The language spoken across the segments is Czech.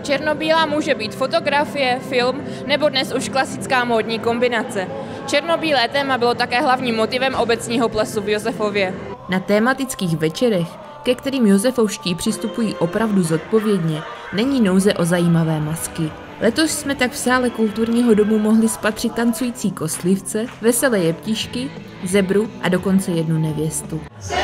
Černobílá může být fotografie, film nebo dnes už klasická módní kombinace. Černobílé téma bylo také hlavním motivem obecního plesu v Josefově. Na tématických večerech, ke kterým josefovští přistupují opravdu zodpovědně, není nouze o zajímavé masky. Letos jsme tak v sále kulturního domu mohli spatřit tancující kostlivce, veselé jeptišky, zebru a dokonce jednu nevěstu.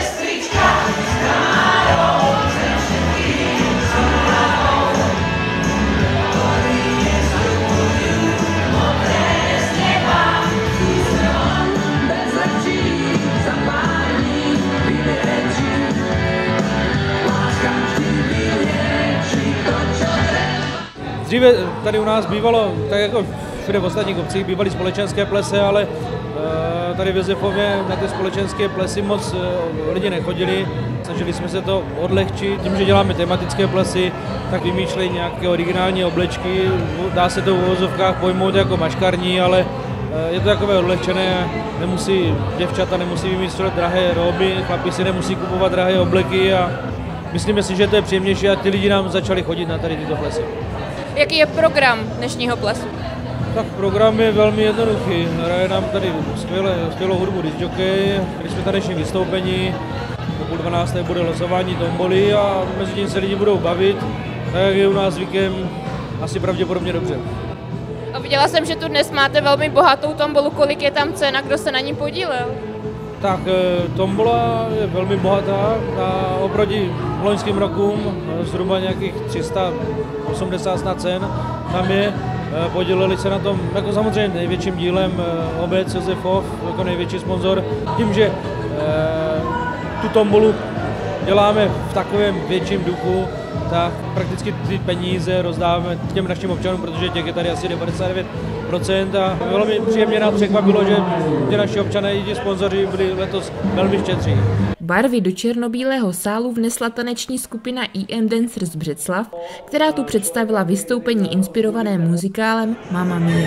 Dříve tady u nás bývalo, tak jako všude v ostatních obcích, bývaly společenské plesy, ale tady v Josefově na ty společenské plesy moc lidi nechodili. Snažili jsme se to odlehčit, tím, že děláme tematické plesy, tak vymýšlejí nějaké originální oblečky. Dá se to v uvozovkách pojmout jako maškarní, ale je to takové odlehčené, děvčata nemusí vymýšlet drahé roby, chlapi si nemusí kupovat drahé obleky a myslíme si, že to je příjemnější a ty lidi nám začali chodit na tady tyto plesy. Jaký je program dnešního plesu? Tak program je velmi jednoduchý. Hraje nám tady skvělou hudbu disc jockey, když jsme tady dnešní vystoupení, po 12. bude losování tomboly a mezi tím se lidi budou bavit, tak jak je u nás zvykem, asi pravděpodobně dobře. A viděla jsem, že tu dnes máte velmi bohatou tombolu. Kolik je tam cen a kdo se na ní podílel? Tak tombola je velmi bohatá a oproti loňským rokům zhruba nějakých 380 snad cen tam je. Podíleli se na tom jako samozřejmě největším dílem obec Josefov jako největší sponzor. Tím, že tu tombolu děláme v takovém větším duchu, tak prakticky ty peníze rozdáváme těm našim občanům, protože těch je tady asi 99% a velmi příjemně nám překvapilo, že ty naši občané i ti sponzoři byli letos velmi štědří. Barvy do černobílého sálu vnesla taneční skupina EM Dancers Břeclav, která tu představila vystoupení inspirované muzikálem Mamma Mia.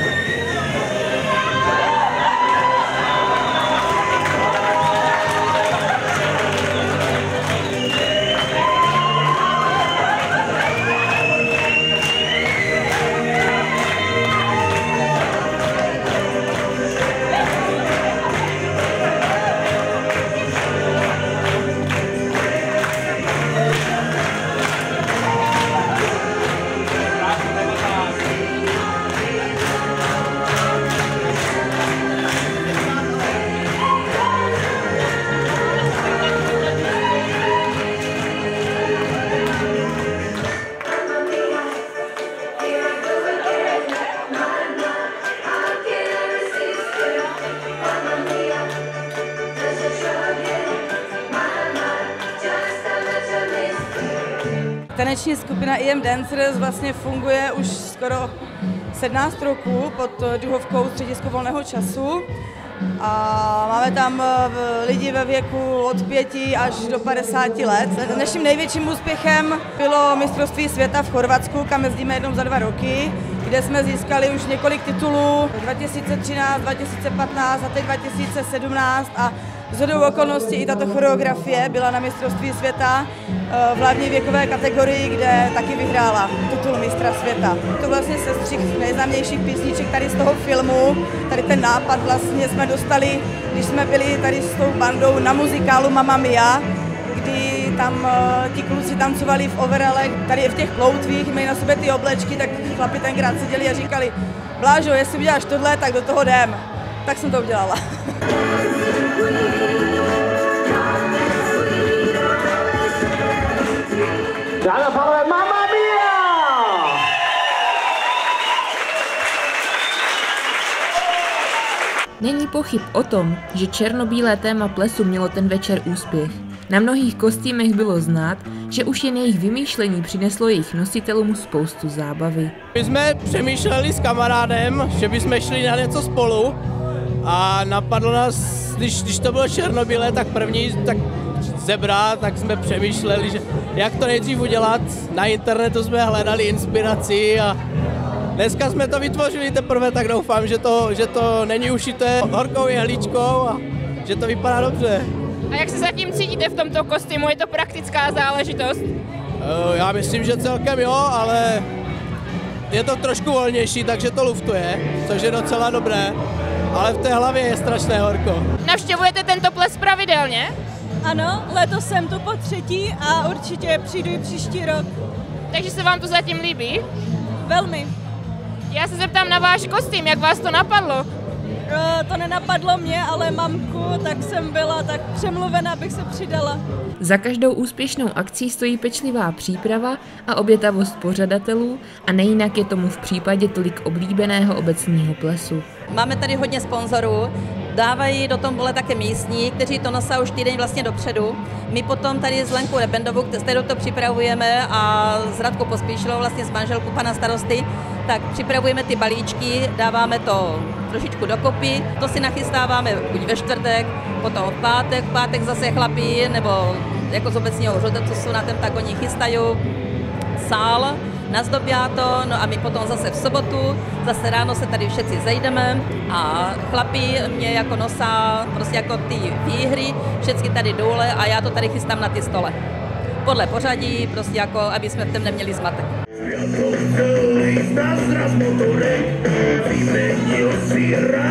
Taneční skupina EM Dancers vlastně funguje už skoro 17 roků pod duhovkou Středisko volného času a máme tam lidi ve věku od 5 až do 50 let. Naším největším úspěchem bylo mistrovství světa v Chorvatsku, kam jezdíme jednou za 2 roky, kde jsme získali už několik titulů 2013, 2015 a teď 2017 a shodou okolností i tato choreografie byla na mistrovství světa v hlavní věkové kategorii, kde taky vyhrála titul mistra světa. To vlastně sestřih nejznámějších písniček tady z toho filmu. Tady ten nápad vlastně jsme dostali, když jsme byli tady s tou bandou na muzikálu Mamma Mia, kdy tam ti kluci tancovali v overalech, tady v těch ploutvích, měli na sobě ty oblečky, tak chlapi tenkrát seděli a říkali: Blážo, jestli uděláš tohle, tak do toho jdem. Tak jsem to udělala. Dámy a pánové, Mamma Mia! Není pochyb o tom, že černobílé téma plesu mělo ten večer úspěch. Na mnohých kostýmech bylo znát, že už jen jejich vymýšlení přineslo jejich nositelům spoustu zábavy. My jsme přemýšleli s kamarádem, že bychom šli na něco spolu a napadlo nás, když to bylo černobílé, tak zebra, tak jsme přemýšleli, že jak to nejdřív udělat. Na internetu jsme hledali inspiraci a dneska jsme to vytvořili teprve, tak doufám, že to není ušité horkou jehličkou a že to vypadá dobře. A jak se zatím cítíte v tomto kostýmu? Je to praktická záležitost? Já myslím, že celkem jo, ale je to trošku volnější, takže to luftuje, což je docela dobré, ale v té hlavě je strašné horko. Navštěvujete tento ples pravidelně? Ano, letos jsem tu po 3. a určitě přijdu i příští rok. Takže se vám to zatím líbí? Velmi. Já se zeptám na váš kostým, jak vás to napadlo? To nenapadlo mě, ale mamku, tak jsem byla tak přemluvena, abych se přidala. Za každou úspěšnou akcí stojí pečlivá příprava a obětavost pořadatelů a nejinak je tomu v případě tolik oblíbeného obecního plesu. Máme tady hodně sponzorů, dávají do tombole také místní, kteří to nosí už týden vlastně dopředu. My potom tady s Lenkou Rebendovou, kterou to připravujeme, a s Radkou Pospíšilovou, vlastně s manželkou pana starosty, tak připravujeme ty balíčky, dáváme to trošičku dokopy, to si nachystáváme buď ve čtvrtek, potom v pátek zase chlapí, nebo jako z obecního úřadu, co jsou na tom, tak oni chystají sál, nazdobí to, no a my potom zase v sobotu, zase ráno se tady všetci zejdeme a chlapi mě jako nosá prostě jako ty výhry, všechny tady dole a já to tady chystám na ty stole. Podle pořadí, prostě jako, aby jsme v tom neměli zmatek. Světlo celý zázrak motorek, vymenil si